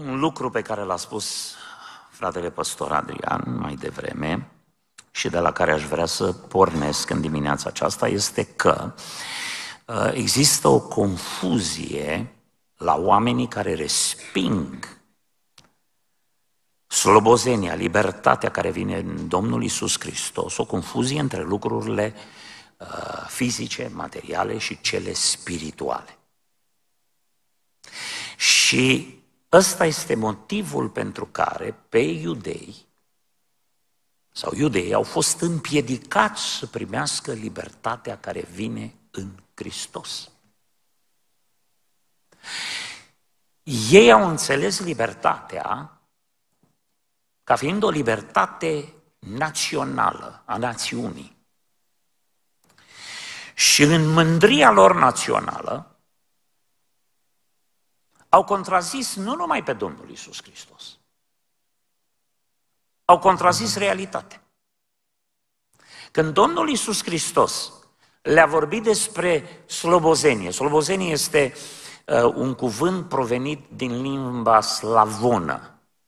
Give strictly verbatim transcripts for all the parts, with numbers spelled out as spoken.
un lucru pe care l-a spus fratele păstor Adrian mai devreme și de la care aș vrea să pornesc în dimineața aceasta este că există o confuzie la oamenii care resping slobozenia, libertatea care vine în Domnul Iisus Hristos, o confuzie între lucrurile uh, fizice, materiale și cele spirituale. Și ăsta este motivul pentru care pe iudei sau iudeii au fost împiedicați să primească libertatea care vine în Hristos. Ei au înțeles libertatea ca fiind o libertate națională a națiunii. Și în mândria lor națională au contrazis nu numai pe Domnul Iisus Hristos, au contrazis realitatea. Când Domnul Iisus Hristos le-a vorbit despre slobozenie, slobozenie este uh, un cuvânt provenit din limba slavonă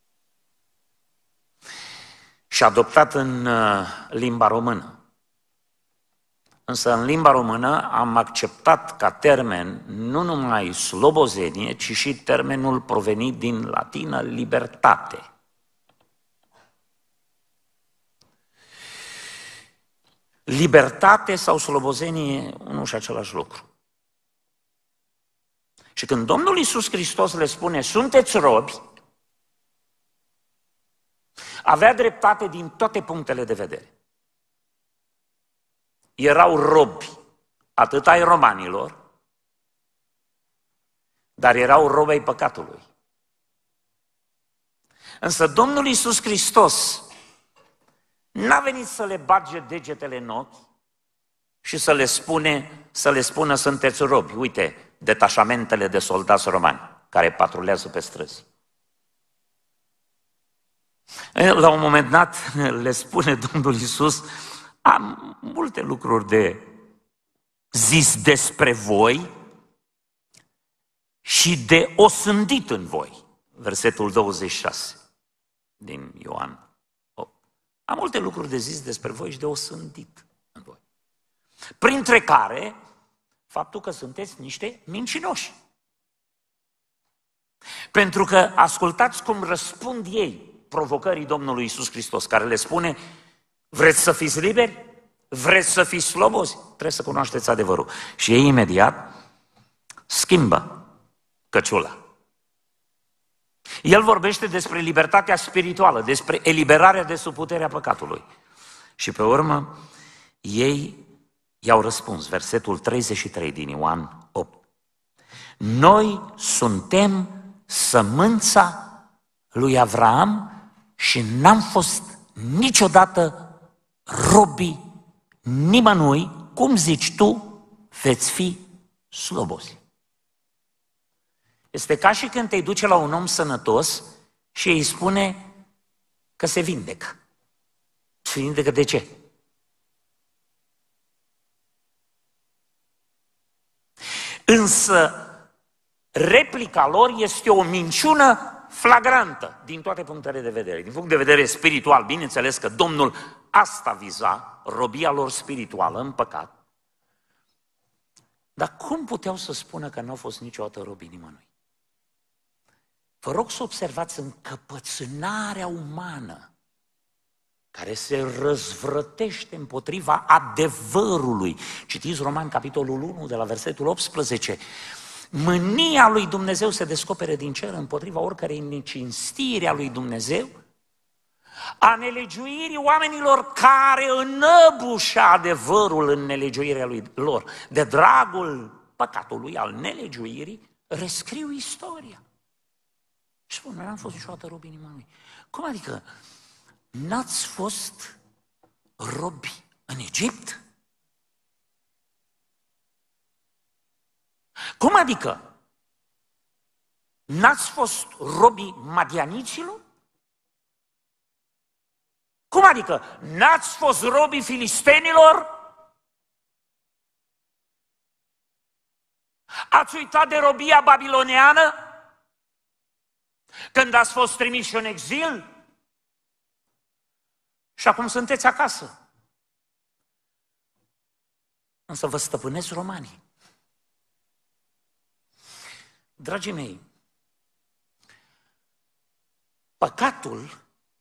și adoptat în uh, limba română. Însă în limba română am acceptat ca termen nu numai slobozenie, ci și termenul provenit din latină libertate. Libertate sau slobozenie, unul și același lucru. Și când Domnul Iisus Hristos le spune, sunteți robi, avea dreptate din toate punctele de vedere. Erau robi, atât ai romanilor, dar erau robi ai păcatului. Însă Domnul Iisus Hristos n-a venit să le bage degetele în ochi și să le spune, să le spună sunteți robi. Uite, detașamentele de soldați romani care patrulează pe străzi. La un moment dat le spune Domnul Iisus, am multe lucruri de zis despre voi și de osândit în voi. Versetul douăzeci și șase din Ioan. Am multe lucruri de zis despre voi și de osândit în voi. Printre care, faptul că sunteți niște mincinoși. Pentru că ascultați cum răspund ei provocării Domnului Iisus Hristos, care le spune, vreți să fiți liberi? Vreți să fiți slobozi? Trebuie să cunoașteți adevărul. Și ei imediat schimbă căciula. El vorbește despre libertatea spirituală, despre eliberarea de sub puterea păcatului. Și pe urmă, ei i-au răspuns, versetul treizeci și trei din Ioan opt. Noi suntem sămânța lui Avraam și n-am fost niciodată robii nimănui, cum zici tu, veți fi slobozi. Este ca și când te duce la un om sănătos și îi spune că se vindecă. Se vindecă de ce? Însă replica lor este o minciună flagrantă din toate punctele de vedere. Din punct de vedere spiritual, bineînțeles că Domnul asta viza, robia lor spirituală în păcat. Dar cum puteau să spună că n-au fost niciodată robii nimănui? Vă rog să observați încăpățânarea umană care se răzvrătește împotriva adevărului. Citiți Romani, capitolul unu, de la versetul optsprezece. Mânia lui Dumnezeu se descopere din cer împotriva oricărei necinstiri a lui Dumnezeu, a nelegiuirii oamenilor care înăbușă adevărul în nelegiuirea lui lor. De dragul păcatului, al nelegiuirii, rescriu istoria. Și spun, noi n-am fost niciodată robii nimănui. Cum adică n-ați fost robi în Egipt? Cum adică n-ați fost robii madianiților? Cum adică n-ați fost robii filistenilor? Ați uitat de robia babiloniană? Când ați fost trimiși în exil și acum sunteți acasă. Însă vă stăpânesc romanii. Dragii mei, păcatul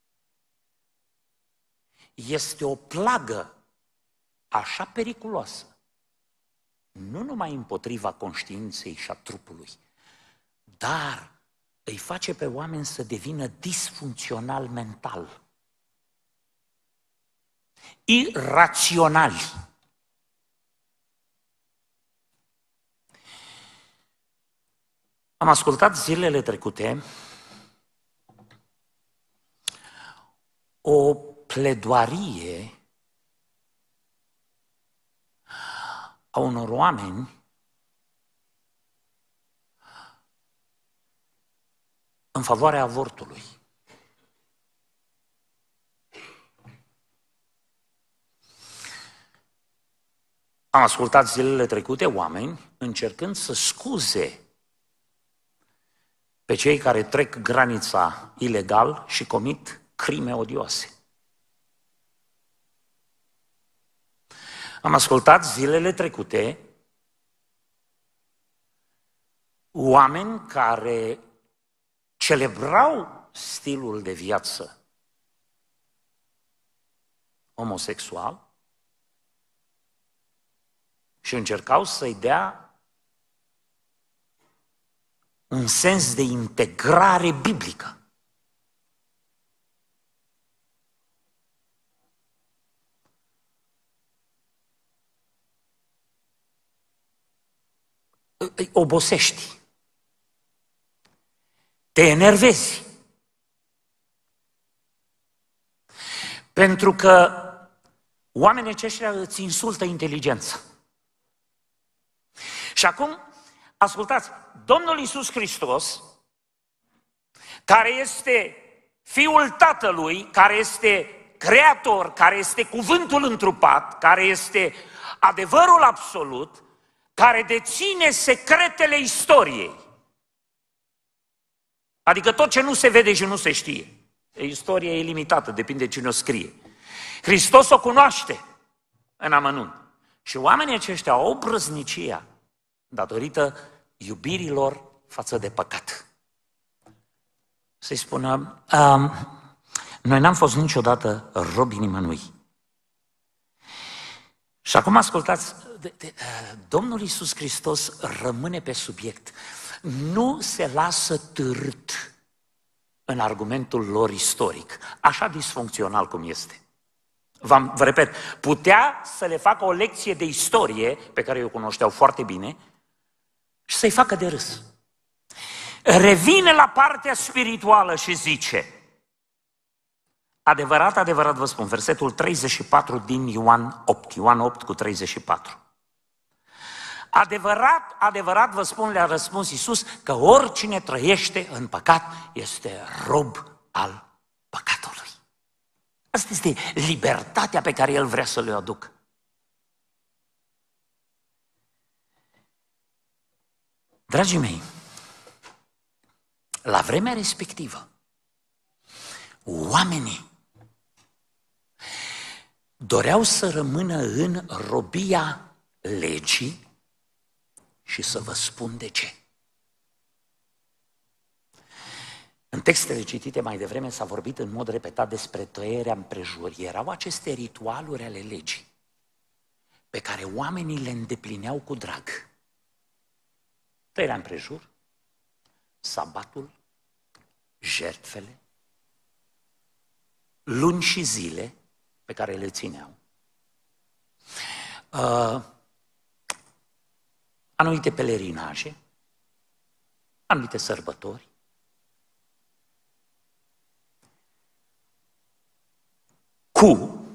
este o plagă așa periculoasă, nu numai împotriva conștiinței și a trupului, dar îi face pe oameni să devină disfuncțional mental, iraționali. Am ascultat zilele trecute o pledoarie a unor oameni în favoarea avortului. Am ascultat zilele trecute oameni încercând să scuze pe cei care trec granița ilegal și comit crime odioase. Am ascultat zilele trecute oameni care celebrau stilul de viață homosexual și încercau să-i dea un sens de integrare biblică. Îi obosești. Te enervezi. Pentru că oamenii aceștia îți insultă inteligența. Și acum, ascultați, Domnul Iisus Hristos, care este Fiul Tatălui, care este Creator, care este Cuvântul întrupat, care este adevărul absolut, care deține secretele istoriei. Adică tot ce nu se vede și nu se știe. Istoria e limitată, depinde cine o scrie. Hristos o cunoaște în amănunt. Și oamenii aceștia au obrăznicia datorită iubirilor față de păcat. Să-i spună, um, noi n-am fost niciodată robi nimănui. Și acum ascultați, de, de, Domnul Iisus Hristos rămâne pe subiect. Nu se lasă târât în argumentul lor istoric, așa disfuncțional cum este. Vă, vă repet, putea să le facă o lecție de istorie, pe care o cunoșteau foarte bine, și să-i facă de râs. Revine la partea spirituală și zice, adevărat, adevărat vă spun, versetul treizeci și patru din Ioan opt, Ioan opt cu treizeci și patru. Adevărat, adevărat vă spun, le-a răspuns Iisus, că oricine trăiește în păcat este rob al păcatului. Asta este libertatea pe care El vrea să le aducă. Dragii mei, la vremea respectivă, oamenii doreau să rămână în robia legii și să vă spun de ce. În textele citite mai devreme s-a vorbit în mod repetat despre tăierea împrejur. Erau aceste ritualuri ale legii pe care oamenii le îndeplineau cu drag. Tăierea împrejur, sabatul, jertfele, luni și zile pe care le țineau. Uh, anumite pelerinaje, anumite sărbători. Cu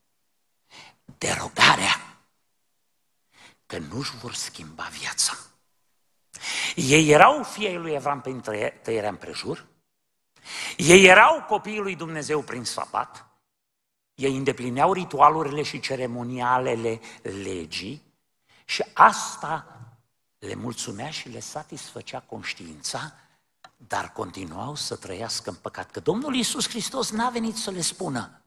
derogarea că nu-și vor schimba viața. Ei erau fiii lui Avram prin tăierea împrejur, ei erau copiii lui Dumnezeu prin sabat, ei îndeplineau ritualurile și ceremonialele legii și asta le mulțumea și le satisfăcea conștiința, dar continuau să trăiască în păcat. Că Domnul Iisus Hristos n-a venit să le spună: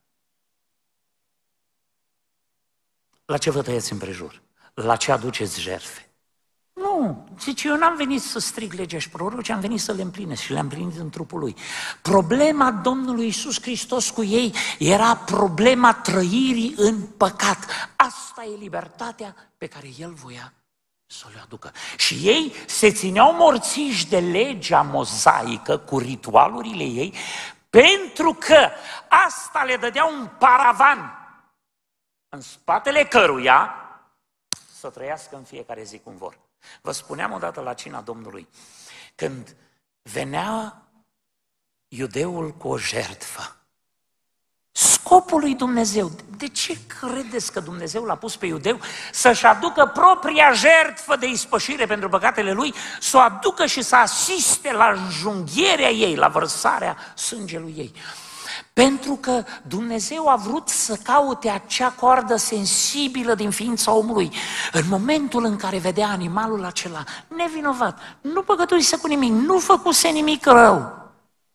la ce vă tăieți împrejur? La ce aduceți jertfe? Nu, zice, eu n-am venit să strig legea și proroci, am venit să le împlinesc și le-am împlinit în trupul lui. Problema Domnului Iisus Hristos cu ei era problema trăirii în păcat. Asta e libertatea pe care El voia să le aducă. Și ei se țineau morțiși de legea mozaică cu ritualurile ei, pentru că asta le dădea un paravan în spatele căruia să trăiască în fiecare zi cum vor. Vă spuneam odată la cina Domnului, când venea iudeul cu o jertfă, scopul lui Dumnezeu, de ce credeți că Dumnezeu l-a pus pe iudeu să-și aducă propria jertfă de ispășire pentru păcatele lui, să o aducă și să asiste la înjunghierea ei, la vărsarea sângelui ei? Pentru că Dumnezeu a vrut să caute acea coardă sensibilă din ființa omului. În momentul în care vedea animalul acela nevinovat, nu păcătuise cu nimic, nu făcuse nimic rău,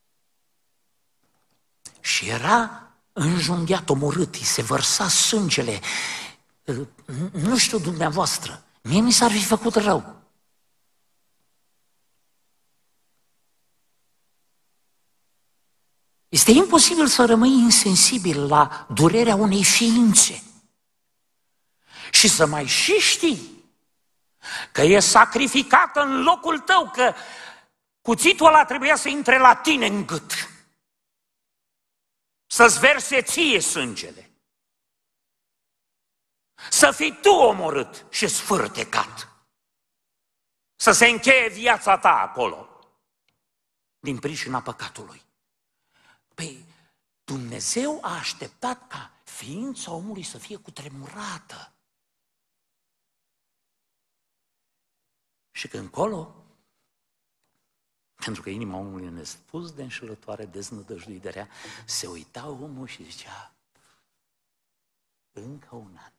și era înjunghiat, omorât, îi se vărsa sângele. Nu știu dumneavoastră, mie mi s-ar fi făcut rău. Este imposibil să rămâi insensibil la durerea unei ființe și să mai și știi că e sacrificată în locul tău, că cuțitul ăla trebuia să intre la tine în gât, să-ți verse ție sângele, să fii tu omorât și sfârtecat, să se încheie viața ta acolo, din pricina păcatului. Păi, Dumnezeu a așteptat ca ființa omului să fie cutremurată. Și că încolo, pentru că inima omului e nespus de înșelătoare, deznădăjduit de rea, se uita omul și zicea: încă un an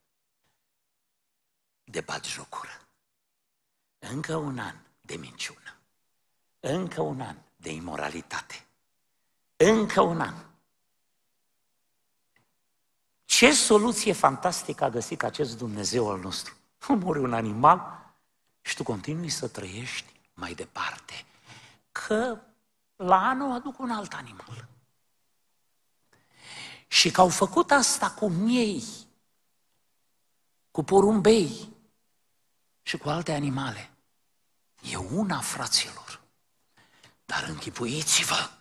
de batjocură, încă un an de minciună, încă un an de imoralitate, încă un an. Ce soluție fantastică a găsit acest Dumnezeu al nostru! Omori un animal și tu continui să trăiești mai departe, că la anul aduc un alt animal. Și că au făcut asta cu miei, cu porumbei și cu alte animale. E una, fraților, dar închipuiți-vă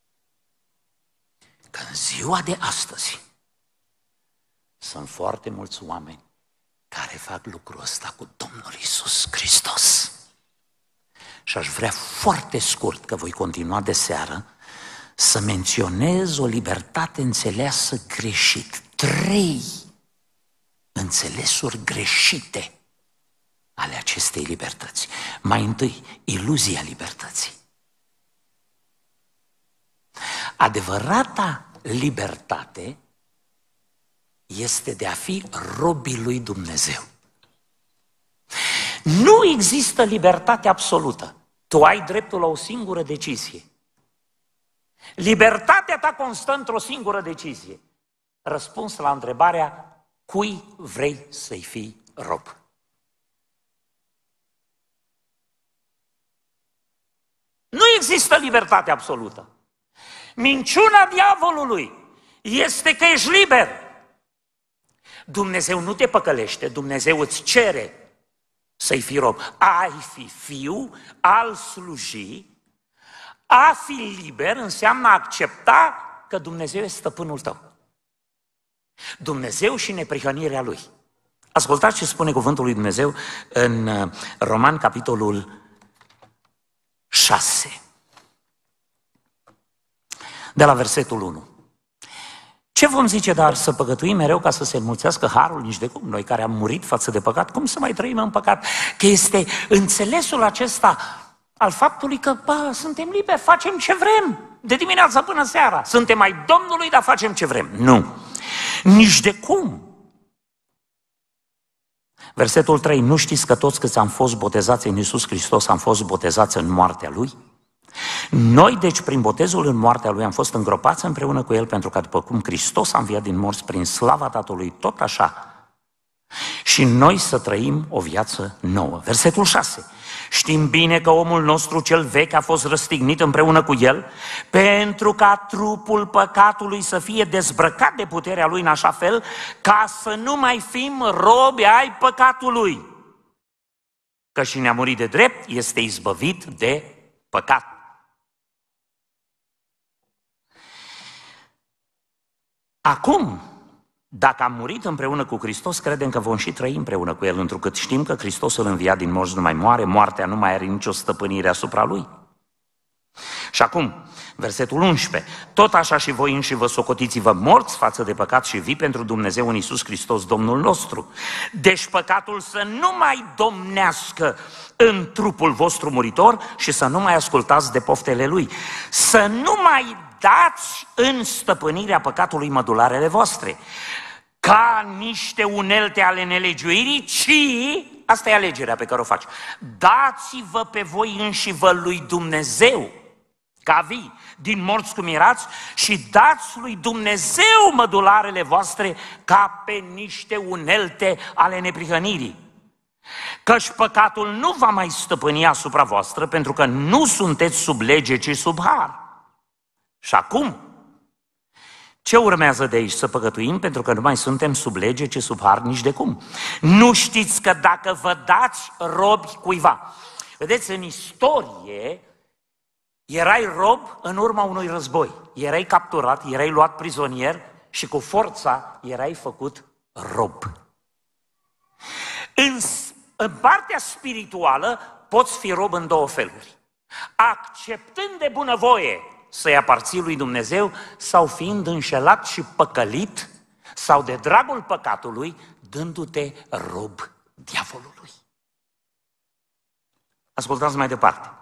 că în ziua de astăzi sunt foarte mulți oameni care fac lucrul ăsta cu Domnul Iisus Hristos. Și aș vrea foarte scurt, că voi continua de seară, să menționez o libertate înțeleasă greșit. Trei înțelesuri greșite ale acestei libertăți. Mai întâi, iluzia libertății. Adevărata libertate este de a fi robii lui Dumnezeu. Nu există libertate absolută. Tu ai dreptul la o singură decizie. Libertatea ta constă într-o singură decizie. Răspuns la întrebarea: cui vrei să-i fii rob? Nu există libertate absolută. Minciuna diavolului este că ești liber. Dumnezeu nu te păcălește, Dumnezeu îți cere să-i fii rob. Ai fi fiu, al sluji, a fi liber înseamnă a accepta că Dumnezeu este stăpânul tău. Dumnezeu și neprihănirea Lui. Ascultați ce spune cuvântul lui Dumnezeu în Roman, capitolul șase, de la versetul unu. Ce vom zice, dar să păcătuim mereu ca să se înmulțească harul? Nici de cum. Noi care am murit față de păcat, cum să mai trăim în păcat? Că este înțelesul acesta al faptului că, bă, suntem liberi, facem ce vrem, de dimineața până seara. Suntem ai Domnului, dar facem ce vrem. Nu. Nici de cum. Versetul trei. Nu știți că toți câți am fost botezați în Iisus Hristos am fost botezați în moartea Lui? Noi, deci, prin botezul în moartea Lui am fost îngropați împreună cu El, pentru că după cum Hristos a înviat din morți prin slava Tatălui, tot așa și noi să trăim o viață nouă. Versetul șase. Știm bine că omul nostru cel vechi a fost răstignit împreună cu El, pentru ca trupul păcatului să fie dezbrăcat de puterea lui în așa fel, ca să nu mai fim robi ai păcatului. Că și ne-a murit de drept, este izbăvit de păcat. Acum, dacă am murit împreună cu Hristos, credem că vom și trăi împreună cu El, întrucât știm că Hristos îl învia din morți nu mai moare, moartea nu mai are nicio stăpânire asupra Lui. Și acum, versetul unsprezece. Tot așa și voi înși vă socotiți-vă morți față de păcat și vii pentru Dumnezeu în Iisus Hristos, Domnul nostru. Deci păcatul să nu mai domnească în trupul vostru muritor și să nu mai ascultați de poftele lui. Să nu mai dați în stăpânirea păcatului mădularele voastre, ca niște unelte ale nelegiuirii, ci, asta e alegerea pe care o faci, dați-vă pe voi înși vă lui Dumnezeu, ca vii, din morți cum erați, și dați lui Dumnezeu mădularele voastre ca pe niște unelte ale neprihănirii. Căci păcatul nu va mai stăpâni asupra voastră, pentru că nu sunteți sub lege, ci sub har. Și acum, ce urmează de aici? Să păcătuim pentru că nu mai suntem sub lege, ci sub har nici de cum. Nu știți că dacă vă dați robi cuiva, vedeți, în istorie, erai rob în urma unui război, erai capturat, erai luat prizonier și cu forța erai făcut rob. În, în partea spirituală poți fi rob în două feluri. Acceptând de bunăvoie să-i aparții lui Dumnezeu sau fiind înșelat și păcălit sau de dragul păcatului, dându-te rob diavolului. Ascultați mai departe.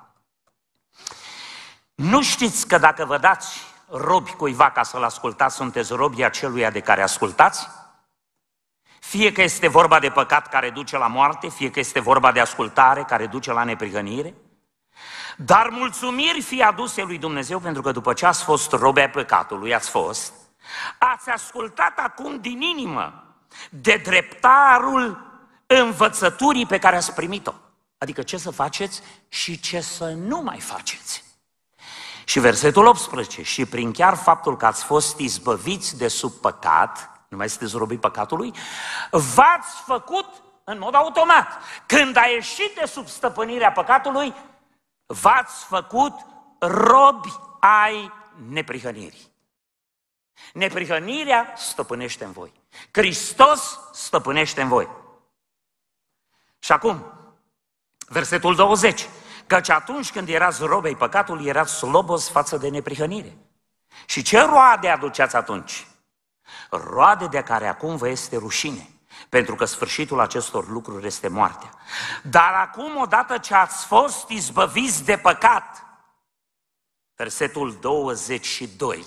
Nu știți că dacă vă dați robi cuiva ca să-l ascultați, sunteți robii aceluia de care ascultați? Fie că este vorba de păcat care duce la moarte, fie că este vorba de ascultare care duce la neprihănire. Dar mulțumiri fie aduse lui Dumnezeu, pentru că după ce ați fost robi ai păcatului, ați fost, ați ascultat acum din inimă de dreptarul învățăturii pe care ați primit-o. Adică ce să faceți și ce să nu mai faceți. Și versetul optsprezece. Și prin chiar faptul că ați fost izbăviți de sub păcat, nu mai sunteți robii păcatului, v-ați făcut în mod automat. Când a ieșit de sub stăpânirea păcatului, v-ați făcut robi ai neprihănirii. Neprihănirea stăpânește în voi. Hristos stăpânește în voi. Și acum, versetul douăzeci. Căci atunci când erați robei păcatului, erați slobos față de neprihănire. Și ce roade aduceați atunci? Roade de care acum vă este rușine, pentru că sfârșitul acestor lucruri este moartea. Dar acum, odată ce ați fost izbăviți de păcat, versetul douăzeci și doi,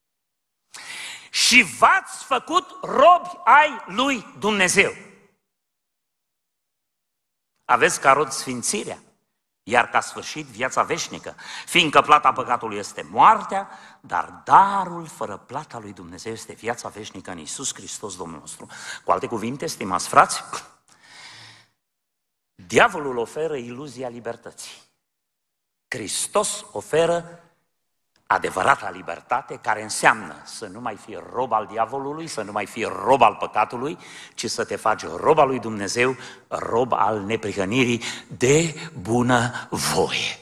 și v-ați făcut robi ai lui Dumnezeu. Aveți ca rod sfințirea, iar ca sfârșit viața veșnică, fiindcă plata păcatului este moartea, dar darul fără plata lui Dumnezeu este viața veșnică în Iisus Hristos Domnul nostru. Cu alte cuvinte, stimați frați, diavolul oferă iluzia libertății. Hristos oferă adevărata libertate, care înseamnă să nu mai fii rob al diavolului, să nu mai fii rob al păcatului, ci să te faci rob al lui Dumnezeu, rob al neprihănirii de bună voie.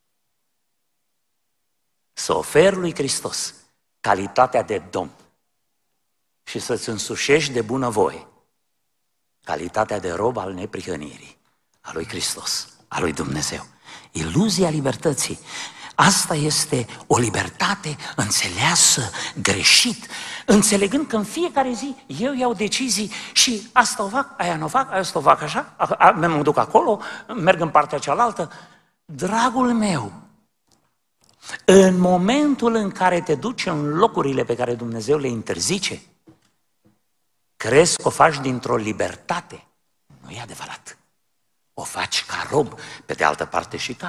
Să oferi lui Hristos calitatea de Domn și să-ți însușești de bună voie calitatea de rob al neprihănirii, a lui Hristos, a lui Dumnezeu. Iluzia libertății. Asta este o libertate înțeleasă greșit, înțelegând că în fiecare zi eu iau decizii și asta o fac, aia nu o fac, asta o fac așa, mă duc acolo, merg în partea cealaltă. Dragul meu, în momentul în care te duci în locurile pe care Dumnezeu le interzice, crezi că o faci dintr-o libertate. Nu e adevărat. O faci ca rob, pe de altă parte și ca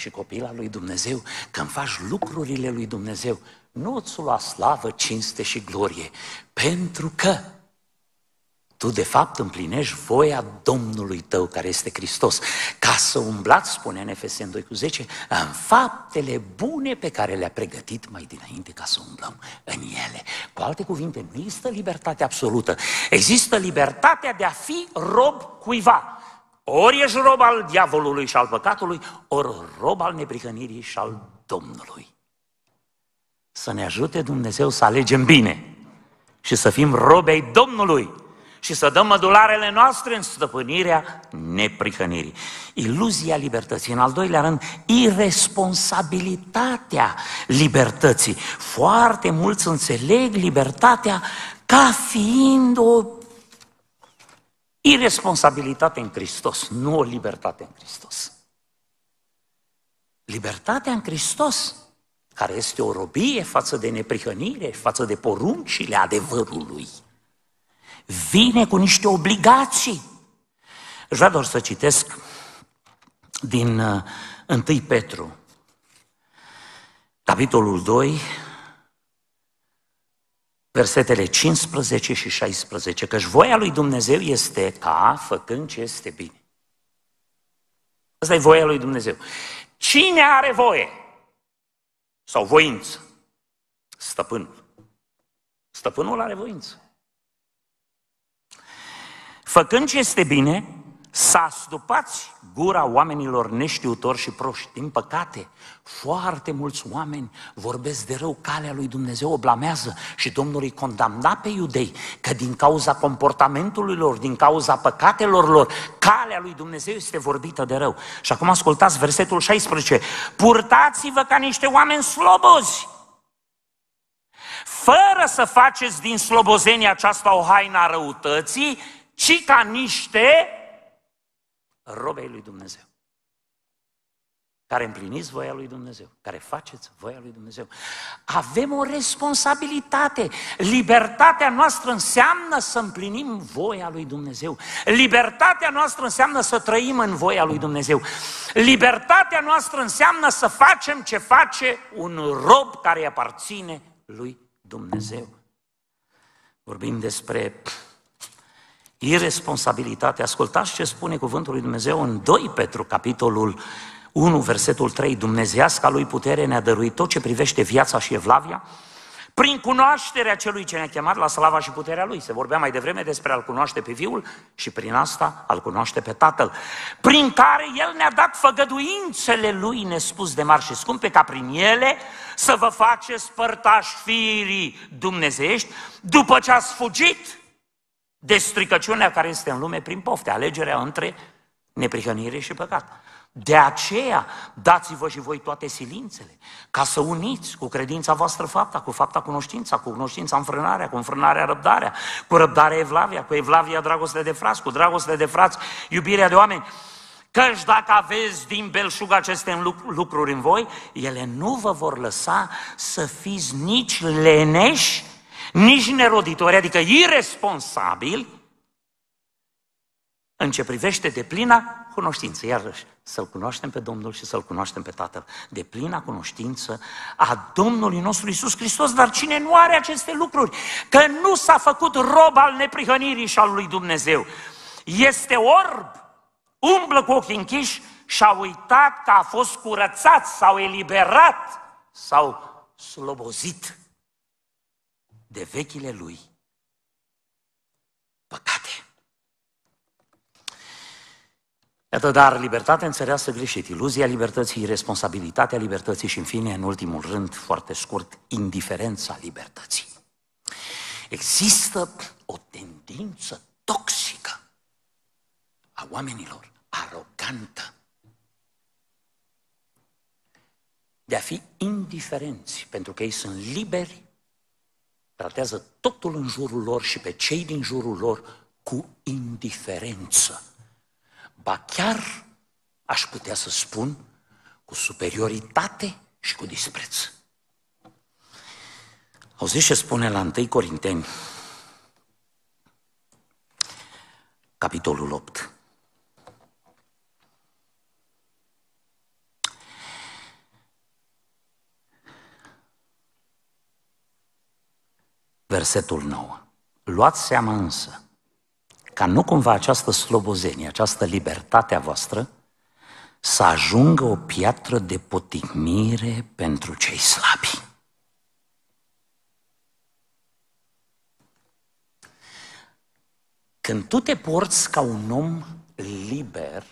și copil al lui Dumnezeu, când faci lucrurile lui Dumnezeu, nu îți lua slavă, cinste și glorie, pentru că tu de fapt împlinești voia Domnului tău care este Hristos, ca să umblați, spune în Efeseni doi cu zece, în faptele bune pe care le-a pregătit mai dinainte ca să umblăm în ele. Cu alte cuvinte, nu există libertate absolută, există libertatea de a fi rob cuiva. Ori ești rob al diavolului și al păcatului, ori rob al neprihănirii și al Domnului. Să ne ajute Dumnezeu să alegem bine și să fim robi ai Domnului și să dăm mădularele noastre în stăpânirea neprihănirii. Iluzia libertății. În al doilea rând, iresponsabilitatea libertății. Foarte mulți înțeleg libertatea ca fiind o iresponsabilitate în Hristos, nu o libertate în Hristos. Libertatea în Hristos, care este o robie față de neprihănire, față de poruncile adevărului, vine cu niște obligații. Vreau doar să citesc din uh, întâi Petru, capitolul doi, versetele cincisprezece și șaisprezece, căci voia lui Dumnezeu este ca, făcând ce este bine. Asta e voia lui Dumnezeu. Cine are voie sau voință? Stăpânul. Stăpânul are voință. Făcând ce este bine, să astupați gura oamenilor neștiutori și proști. Din păcate, foarte mulți oameni vorbesc de rău calea lui Dumnezeu, o blamează și Domnul îi condamna pe iudei că din cauza comportamentului lor, din cauza păcatelor lor, calea lui Dumnezeu este vorbită de rău. Și acum ascultați versetul șaisprezece. Purtați-vă ca niște oameni slobozi, fără să faceți din slobozenia aceasta o haină a răutății, ci ca niște robei lui Dumnezeu, care împliniți voia lui Dumnezeu, care faceți voia lui Dumnezeu. Avem o responsabilitate. Libertatea noastră înseamnă să împlinim voia lui Dumnezeu. Libertatea noastră înseamnă să trăim în voia lui Dumnezeu. Libertatea noastră înseamnă să facem ce face un rob care îi aparține lui Dumnezeu. Vorbim despre iresponsabilitate. Ascultați ce spune cuvântul lui Dumnezeu în doi Petru, capitolul unu, versetul trei. Dumnezeiasca lui putere ne-a dăruit tot ce privește viața și evlavia, prin cunoașterea celui ce ne-a chemat la slava și puterea lui. Se vorbea mai devreme despre a-L cunoaște pe Fiul și prin asta a-L cunoaște pe Tatăl, prin care El ne-a dat făgăduințele Lui nespus de mari și scumpe, ca prin ele să vă faceți părtași firii dumnezeiești, după ce ați fugit de stricăciunea care este în lume prin pofte, alegerea între neprihănire și păcat. De aceea dați-vă și voi toate silințele, ca să uniți cu credința voastră fapta, cu fapta cunoștința, cu cunoștința înfrânarea, cu înfrânarea răbdarea, cu răbdarea evlavia, cu evlavia dragoste de frați, cu dragoste de frați iubirea de oameni. Căci dacă aveți din belșug aceste lucruri în voi, ele nu vă vor lăsa să fiți nici leneși, nici neroditori, adică irresponsabili, în ce privește deplina cunoștință. Iarăși, să-L cunoaștem pe Domnul și să-L cunoaștem pe Tatăl. Deplina cunoștință a Domnului nostru Iisus Hristos. Dar cine nu are aceste lucruri, că nu s-a făcut rob al neprihănirii și al lui Dumnezeu, este orb, umblă cu ochii închiși și a uitat că a fost curățat sau eliberat sau slobozit de vechile lui păcate. Iată, dar libertatea înțeleasă greșit, iluzia libertății, irresponsabilitatea libertății și, în fine, în ultimul rând, foarte scurt, indiferența libertății. Există o tendință toxică a oamenilor, arogantă, de a fi indiferenți, pentru că ei sunt liberi, tratează totul în jurul lor și pe cei din jurul lor cu indiferență. Ba chiar, aș putea să spun, cu superioritate și cu dispreț. Auziți ce spune la întâi Corinteni, capitolul opt. versetul nouă. Luați seama însă ca nu cumva această slobozenie, această libertate a voastră să ajungă o piatră de potignire pentru cei slabi. Când tu te porți ca un om liber,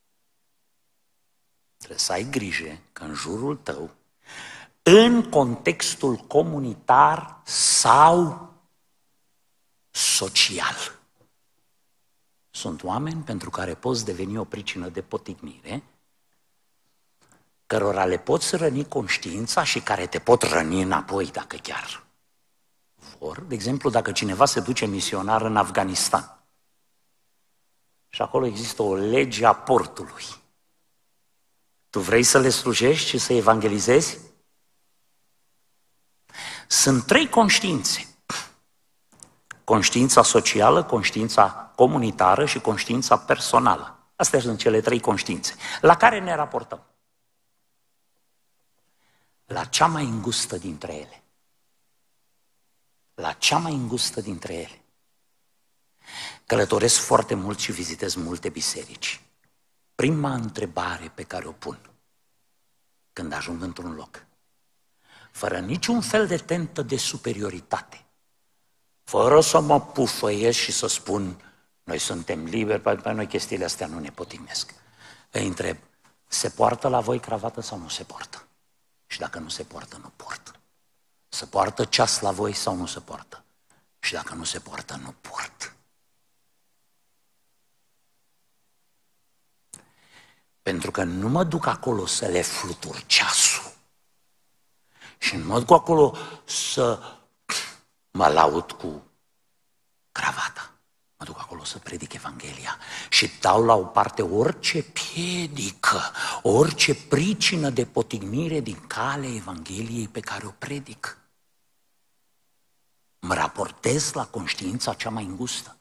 trebuie să ai grijă că în jurul tău, în contextul comunitar sau social, sunt oameni pentru care poți deveni o pricină de potignire, cărora le poți răni conștiința și care te pot răni înapoi dacă chiar vor. De exemplu, dacă cineva se duce misionar în Afganistan și acolo există o lege a portului, tu vrei să le slujești și să evangelizezi? Sunt trei conștiințe. Conștiința socială, conștiința comunitară și conștiința personală. Astea sunt cele trei conștiințe. La care ne raportăm? La cea mai îngustă dintre ele. La cea mai îngustă dintre ele. Călătoresc foarte mult și vizitez multe biserici. Prima întrebare pe care o pun când ajung într-un loc, fără niciun fel de tentă de superioritate, fără să mă pufăiesc și să spun noi suntem liberi, pe noi chestiile astea nu ne potignesc, îi întreb, se poartă la voi cravată sau nu se poartă? Și dacă nu se poartă, nu port. Se poartă ceas la voi sau nu se poartă? Și dacă nu se poartă, nu port. Pentru că nu mă duc acolo să le flutur ceasul. Și nu mă duc acolo să mă laud cu cravata. Mă duc acolo să predic Evanghelia și dau la o parte orice piedică, orice pricină de potignire din calea Evangheliei pe care o predic. Mă raportez la conștiința cea mai îngustă.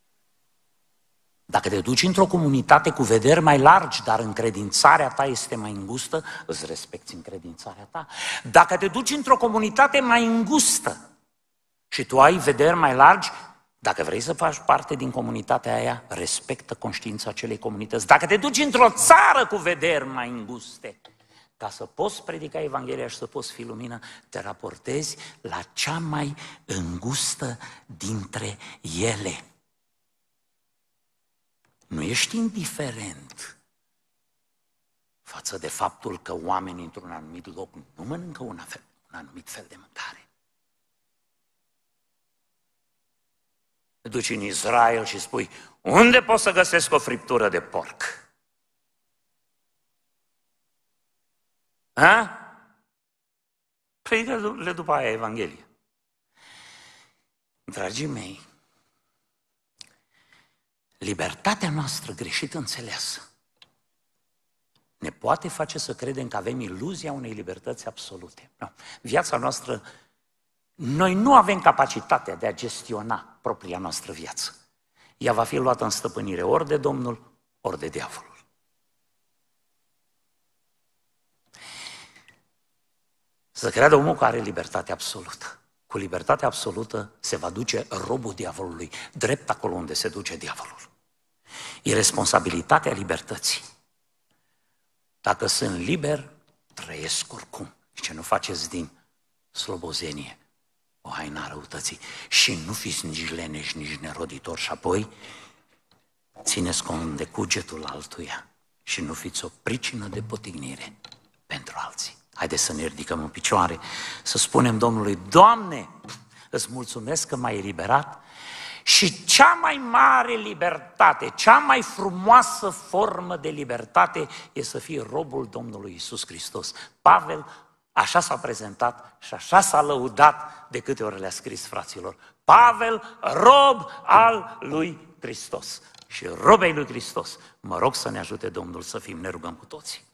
Dacă te duci într-o comunitate cu vederi mai largi, dar încredințarea ta este mai îngustă, îți respecti încredințarea ta. Dacă te duci într-o comunitate mai îngustă și tu ai vederi mai largi, dacă vrei să faci parte din comunitatea aia, respectă conștiința acelei comunități. Dacă te duci într-o țară cu vederi mai înguste, ca să poți predica Evanghelia și să poți fi lumină, te raportezi la cea mai îngustă dintre ele. Nu ești indiferent față de faptul că oamenii într-un anumit loc nu mănâncă un, fel, un anumit fel de mâncare. Te duci în Israel și spui, unde pot să găsesc o friptură de porc? Ha? Predică-le după aia Evanghelie. Dragii mei, libertatea noastră greșit înțeleasă ne poate face să credem că avem iluzia unei libertăți absolute. No. Viața noastră, noi nu avem capacitatea de a gestiona propria noastră viață. Ea va fi luată în stăpânire ori de Domnul, ori de diavolul. Să creadă omul că are libertate absolută. Cu libertate absolută se va duce robul diavolului, drept acolo unde se duce diavolul. E responsabilitatea libertății. Dacă sunt liber, trăiesc oricum. Ce nu faceți din slobozenie o haină a răutății. Și nu fiți nici leneși, nici neroditori. Și apoi țineți cont de cugetul altuia și nu fiți o pricină de potignire pentru alții. Haideți să ne ridicăm în picioare, să spunem Domnului, Doamne, îți mulțumesc că m-ai eliberat și cea mai mare libertate, cea mai frumoasă formă de libertate e să fii robul Domnului Iisus Hristos. Pavel așa s-a prezentat și așa s-a lăudat de câte ori le-a scris fraților. Pavel, rob al lui Hristos. Și robei lui Hristos, mă rog să ne ajute Domnul să fim, ne rugăm cu toții.